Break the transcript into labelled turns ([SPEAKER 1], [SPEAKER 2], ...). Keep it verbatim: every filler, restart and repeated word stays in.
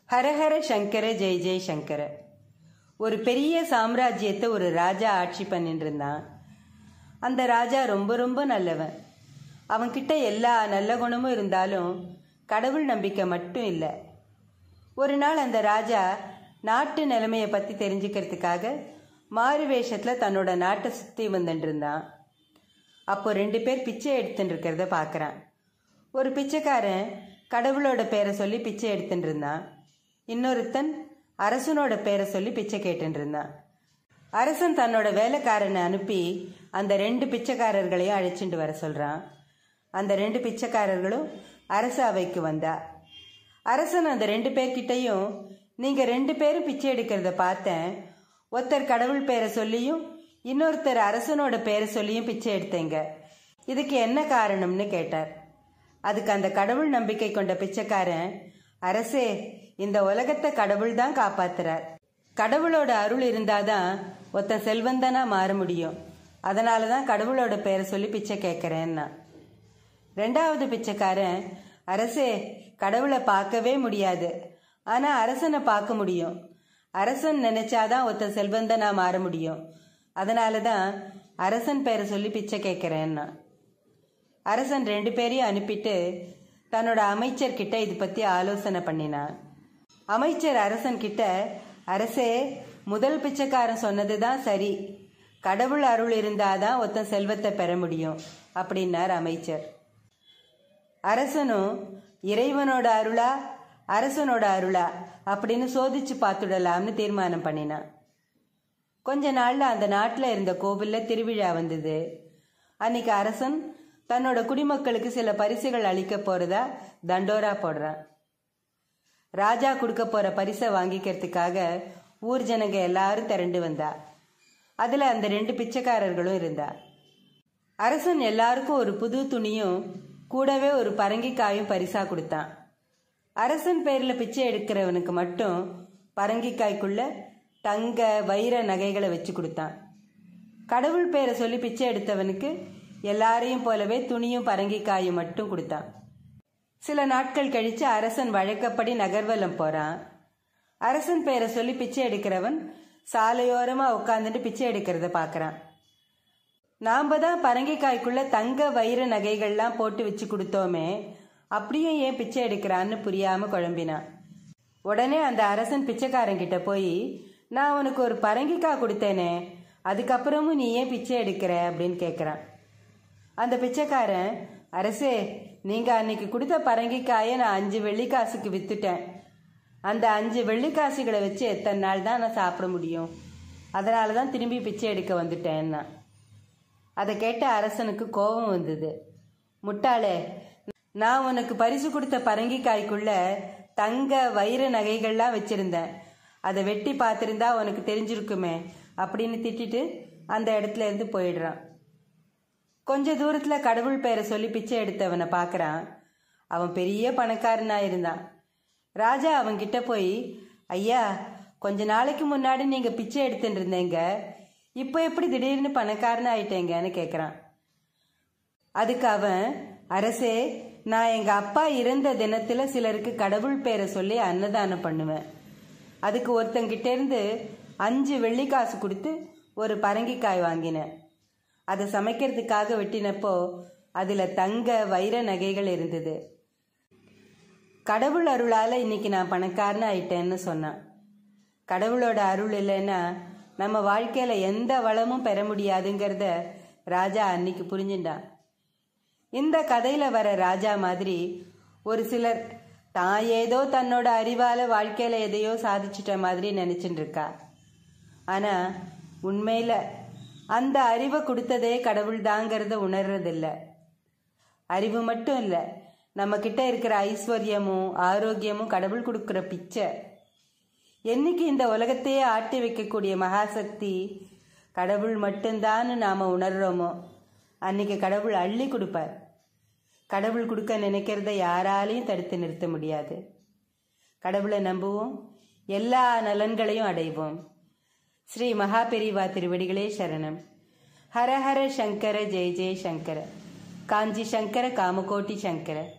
[SPEAKER 1] ஹரஹர சங்கர ஜெய் ஜெய் சங்கர. ஒரு பெரிய சாம்ராஜ்யத்தை ஒரு ராஜா ஆட்சி பண்ணிட்டு இருந்தான். அந்த ராஜா ரொம்ப ரொம்ப நல்லவன். அவன்கிட்ட எல்லா நல்ல குணமும் இருந்தாலும் கடவுள் நம்பிக்கை மட்டும் இல்லை. ஒரு நாள் அந்த ராஜா நாட்டு நிலைமையை பற்றி தெரிஞ்சுக்கிறதுக்காக மாறு வேஷத்தில் தன்னோட நாட்டை சுற்றி வந்துட்டு இருந்தான். அப்போ ரெண்டு பேர் பிச்சை எடுத்துட்டு இருக்கிறத பார்க்குறான். ஒரு பிச்சைக்காரன் கடவுளோட பேரை சொல்லி பிச்சை எடுத்துட்டு இருந்தான். இன்னொருத்தன் அரசனோட பேரை சொல்லி பிச்சை கேட்டுட்டு இருந்தான். அரசன் தன்னோட வேலைக்காரனை அனுப்பி அந்த ரெண்டு பிச்சைக்காரர்களையும் அழைச்சிட்டு வர சொல்கிறான். அந்த ரெண்டு பிச்சைக்காரர்களும் அரச அவைக்கு வந்தா. அரசன் அந்த ரெண்டு பேர்கிட்டையும், நீங்கள் ரெண்டு பேரும் பிச்சை எடுக்கிறத பார்த்தேன். ஒருத்தர் கடவுள் பேரை சொல்லியும் இன்னொருத்தர் அரசனோட பேரை சொல்லியும் பிச்சை எடுத்தீங்க. இதுக்கு என்ன காரணம்னு கேட்டார். அதுக்கு அந்த கடவுள் நம்பிக்கை கொண்ட பிச்சைக்காரன், அரசே, இந்த உலகத்தை கடவுள் தான் காப்பாத்துறார். கடவுளோட அருள் இருந்தாதான் ஒருத்தன் செல்வந்தனா மாற முடியும். அதனால தான் கடவுளோட பேரை சொல்லி பிச்சை கேட்குறேன்னா. ரெண்டாவது பிச்சைக்காரன், அரசே, கடவுளை பார்க்கவே முடியாது, ஆனால் அரசனை பார்க்க முடியும். அரசன் நினைச்சாதான் ஒருத்தன் செல்வந்தனா மாற முடியும். அதனால தான் அரசன் பேரை சொல்லி பிச்சை கேட்குறேன்னா. அரசன் ரெண்டு பேரையும் அனுப்பிட்டு தன்னோட அமைச்சர்கிட்ட இது பற்றி ஆலோசனை பண்ணினான். அமைச்சர் அரசன் கிட்ட, அரசே, முதல் பிச்சைக்காரன் சொன்னது தான் சரி, கடவுள் அருள் இருந்தாதான் ஒருத்தன் செல்வத்தை பெற முடியும் அப்படின்னார் அமைச்சர். அரசனும் இறைவனோட அருளா அரசனோட அருளா அப்படின்னு சோதிச்சு பார்த்துடலாம்னு தீர்மானம் பண்ணினான். கொஞ்ச நாள்ல அந்த நாட்டில் இருந்த கோவில்ல திருவிழா வந்தது. அன்னைக்கு அரசன் தன்னோட குடிமக்களுக்கு சில பரிசுகள் அளிக்க போறதா தண்டோரா போடுறான். ராஜா கொடுக்க போற பரிசை வாங்கிக்கிறதுக்காக ஊர் ஜனங்க எல்லாரும் திரண்டு வந்தா. அதுல அந்த ரெண்டு பிச்சைக்காரர்களும் இருந்தா. அரசன் எல்லாருக்கும் ஒரு புது துணியும் கூடவே ஒரு பரங்கிக்காயும் பரிசா கொடுத்தான். அரசன் பேர்ல பிச்சை எடுக்கிறவனுக்கு மட்டும் பரங்கிக்காய்க்குள்ள தங்க வைர நகைகளை வச்சு கொடுத்தான். கடவுள் பேரை சொல்லி பிச்சை எடுத்தவனுக்கு எல்லாரையும் போலவே துணியும் பரங்கிக்காயும் மட்டும் கொடுத்தான். சில நாட்கள் கழிச்சு அரசன் வழக்கப்படி நகர்வலம் போறான். அரசன் பேரை சொல்லி பிச்சை எடுக்கிறவன் சாலையோரமா உட்காந்துட்டு பிச்சை எடுக்கிறத பாக்குறான். நாம தான் பரங்கிக்காய்க்குள்ள தங்க வைர நகைகள்லாம் போட்டு வச்சு கொடுத்தோமே, அப்படியும் ஏன் பிச்சை எடுக்கிறான்னு புரியாம குழம்பினான். உடனே அந்த அரசன் பிச்சைக்காரன் கிட்ட போய், நான் உனக்கு ஒரு பரங்கிக்காய் கொடுத்தேனே, அதுக்கப்புறமும் நீ ஏன் பிச்சை எடுக்கிற அப்படின்னு கேட்குறான். அந்த பிச்சைக்காரன், அரசே, நீங்க அன்னைக்கு கொடுத்த பரங்கிக்காயை நான் அஞ்சு வெள்ளிக்காசுக்கு வித்துட்டேன். அந்த அஞ்சு வெள்ளிக்காசுகளை வச்சு எத்தனை நாள் தான் நான் சாப்பிட முடியும்? அதனால தான் திரும்பி பிச்சை எடுக்க வந்துட்டேன்னா. அதை கேட்ட அரசனுக்கு கோபம் வந்தது. முட்டாளே, நான் உனக்கு பரிசு கொடுத்த பரங்கிக்காய்க்குள்ள தங்க வைர நகைகள்லாம் வச்சிருந்தேன். அதை வெட்டி பார்த்துருந்தா உனக்கு தெரிஞ்சிருக்குமே அப்படின்னு திட்டிட்டு அந்த இடத்துல இருந்து போயிடுறான். கொஞ்ச தூரத்துல கடவுள் பேரை சொல்லி பிச்சை எடுத்தவனை பார்க்கறான். அவன் பெரிய பணக்காரனா இருந்தான். ராஜா அவன்கிட்ட போய், ஐயா, கொஞ்ச நாளைக்கு முன்னாடி நீங்க பிச்சை எடுத்துட்டு இருந்தீங்க, இப்போ எப்படி திடீர்னு பணக்காரனா ஆயிட்டேங்கன்னு கேட்குறான். அதுக்கு அவன், அரசே, நான் எங்க அப்பா இறந்த தினத்துல சிலருக்கு கடவுள் பேரை சொல்லி அன்னதானம் பண்ணுவேன். அதுக்கு ஒருத்தங்கிட்ட இருந்து அஞ்சு வெள்ளிக்காசு கொடுத்து ஒரு பரங்கிக்காய் வாங்கினேன். அதை சமைக்கிறதுக்காக வெட்டினப்போ அதுல தங்க வைர நகைகள் இருந்தது. கடவுள் அருளால இன்னைக்கு நான் பணக்காரன் ஆயிட்டேன்னு சொன்னான். கடவுளோட அருள் இல்லைன்னா நம்ம வாழ்க்கையில எந்த வளமும் பெற முடியாதுங்கிறத ராஜா அன்னைக்கு புரிஞ்சுட்டான். இந்த கதையில வர ராஜா மாதிரி ஒரு சிலர் தான் ஏதோ தன்னோட அறிவால வாழ்க்கையில எதையோ சாதிச்சிட்ட மாதிரி நினைச்சுட்டு இருக்கா. ஆனா உண்மையில அந்த அறிவை கொடுத்ததே கடவுள் தாங்கிறத உணர்றதில்ல. அறிவு மட்டும் இல்லை, நம்ம கிட்ட இருக்கிற ஐஸ்வர்யமும் ஆரோக்கியமும் கடவுள் கொடுக்குற பிச்சை. என்னைக்கு இந்த உலகத்தையே ஆட்டி வைக்கக்கூடிய மகாசக்தி கடவுள் மட்டும்தான்னு நாம உணர்றோமோ அன்னைக்கு கடவுள் அள்ளி கொடுப்பார். கடவுள் கொடுக்க நினைக்கிறத யாராலையும் தடுத்து நிறுத்த முடியாது. கடவுளை நம்புவோம், எல்லா நலன்களையும் அடைவோம். ஸ்ரீ மகாபெரிவா திருவடிகளே சரணம். ஹரஹர சங்கர ஜெய ஜெய சங்கர. காஞ்சி சங்கர காமகோட்டி சங்கர.